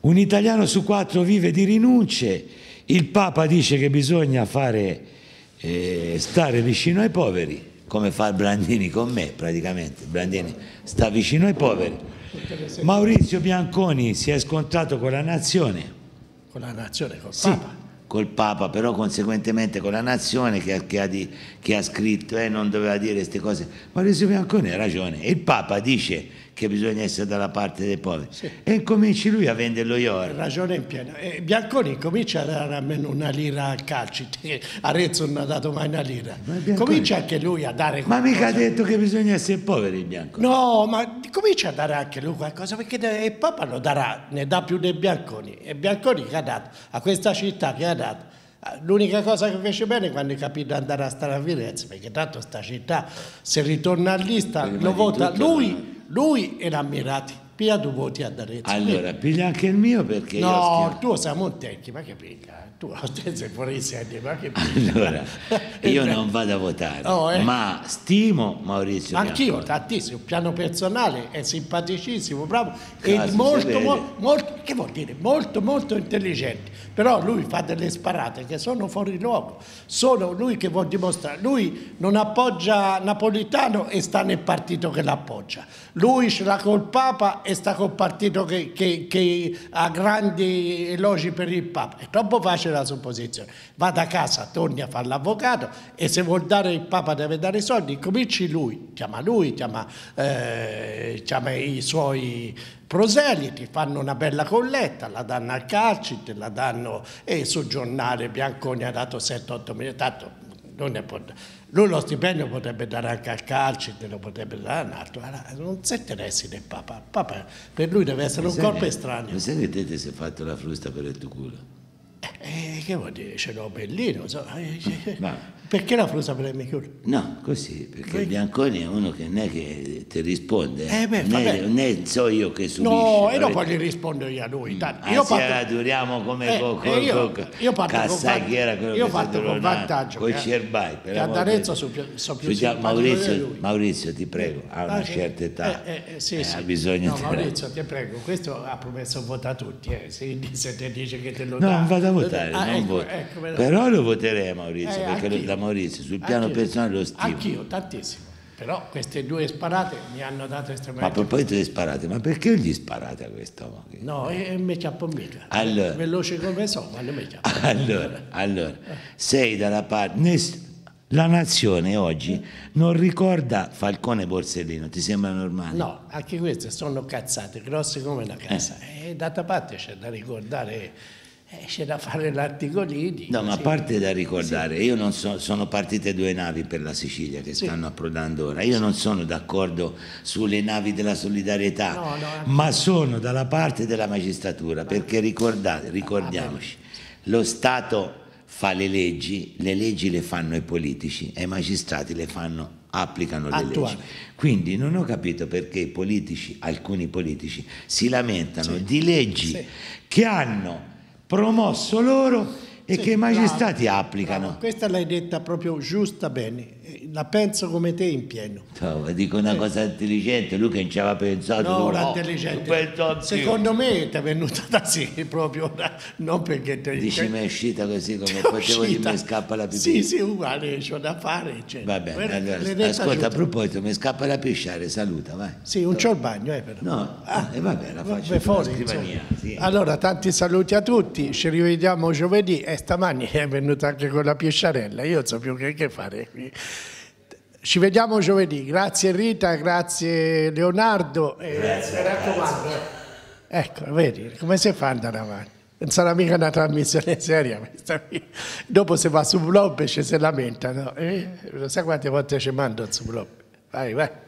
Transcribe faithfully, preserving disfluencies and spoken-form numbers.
un italiano su quattro vive di rinunce, il Papa dice che bisogna fare, eh, stare vicino ai poveri, come fa Brandini con me praticamente, Brandini sta vicino ai poveri. Maurizio Bianconi si è scontrato con la nazione. Con la nazione, col Sì, Papa? Col Papa, però conseguentemente con la nazione che, che, ha, di, che ha scritto eh, non doveva dire queste cose. Maurizio Bianconi ha ragione, e il Papa dice che bisogna essere dalla parte dei poveri, sì. E incominci lui a vendere lo ior. Ha ragione in pieno. E Bianconi comincia a dare almeno una lira al calcio, Arezzo non ha dato mai una lira. Comincia anche lui a dare qualcosa. Ma mica ha detto che bisogna essere poveri, Bianconi. No, ma comincia a dare anche lui qualcosa, perché il Papa lo darà, ne dà più dei Bianconi. E Bianconi che ha dato a questa città, che ha dato, l'unica cosa che fece bene è quando è capito di andare a stare a Firenze, perché tanto sta città, se ritorna a lista, lo vota lui. Lui e l'ammirati, piglia due voti a D'Arezzo. Allora, piglia anche il mio perché no, io No, il tuo sei Montecchi, ma che piglia? Tu sei fuori serie, ma che piglia? Allora, io non vado a votare, oh, eh. ma stimo Maurizio Bianconi. Anch'io, tantissimo, piano personale, è simpaticissimo, bravo, e molto, mo, molto, che vuol dire? Molto, molto intelligente. Però lui fa delle sparate che sono fuori luogo, sono lui che vuol dimostrare, lui non appoggia Napolitano e sta nel partito che l'appoggia, lui ce l'ha col Papa e sta col partito che, che, che ha grandi elogi per il Papa, è troppo facile la supposizione, vada a casa, torni a fare l'avvocato e se vuol dare il Papa deve dare i soldi, cominci lui, chiama lui, chiama, eh, chiama i suoi proseliti, fanno una bella colletta, la danno al Calcit, la danno e sul giornale Bianconi ha dato sette otto milioni, tanto non ne può, lui lo stipendio potrebbe dare anche al Calcit, lo potrebbe dare a un altro, non si interessi del Papa, il Papa per lui deve essere un corpo estraneo. Ma sai che te ti sei fatto la frusta per il tuo culo? Eh, che vuol dire? Ce l'ho bellino, so. Ma perché la frusta per il mio culo? No, così, perché Beh. Bianconi è uno che non è che ti risponde, eh beh, né, né so io che subisce. No, e dopo gli rispondo io a lui. Ah, io parto... duriamo come eh, con eh, io, co, io parto Cassai, con, che era quello io che parto con vantaggio. Con i cerbai. Che ad Arezzo so più, so più Maurizio, Maurizio, ti prego, ha una ah, certa età, eh, eh, sì, eh, sì. ha bisogno no, di... Maurizio, ti prego, questo ha promesso vota tutti, eh. se, se te dice che te lo no, dà... non vado a votare, ah, non ecco, voto. Ecco, però lo voterei a Maurizio, eh, perché lo, da Maurizio, sul piano anch'io. personale lo stimo. Anch'io, tantissimo. Però queste due sparate mi hanno dato estremamente... Ma a proposito di sparate, ma perché gli sparate a quest'uomo? No, e mi chiappo mica. Allora, veloce come so, ma non mi chiappo. Allora, allora, sei dalla parte... La nazione oggi non ricorda Falcone e Borsellino, ti sembra normale? No, anche queste sono cazzate, grosse come una casa. Eh. E d'altra parte c'è da ricordare... Eh, c'è da fare l'articolini. No, ma a parte da ricordare, sì. io non so, sono partite due navi per la Sicilia che sì. stanno approdando ora. Io sì. non sono d'accordo sulle navi della solidarietà, no, no, ma sono dalla parte della magistratura, no. perché ricordate, ricordiamoci, lo Stato fa le leggi, le leggi le fanno i politici e i magistrati le fanno, applicano le Attuale. leggi. Quindi non ho capito perché i politici, alcuni politici, si lamentano sì. di leggi sì. che hanno promosso loro e sì, che i magistrati bravo, applicano. Bravo. Questa l'hai detta proprio giusta bene, la penso come te in pieno. No, dico una eh. cosa intelligente, lui che non ci aveva pensato. No, no intelligente. Secondo me ti è venuta da sé proprio, non perché te... Dici mi è uscita così come potevo dire mi scappa la pipì. Sì, sì, uguale, c'ho da fare. Cioè. Va bene, allora, ascolta, a proposito, mi scappa la pisciare, saluta, vai. Sì, non c'ho il bagno, eh però. No, ah, e eh, vabbè, la faccio vabbè, fuori, scrivania. Sì. Allora, tanti saluti a tutti, ci rivediamo giovedì e stamani è venuta anche con la pisciarella, io non so più che, che fare qui. Ci vediamo giovedì, grazie Rita, grazie Leonardo. E grazie, mi raccomando. Ecco, vedi, come si fa ad andare avanti? Non sarà mica una trasmissione seria questa qui. Dopo si va su blog e ci si lamenta, no? Eh? Lo sai quante volte ci mando su blog? Vai, vai.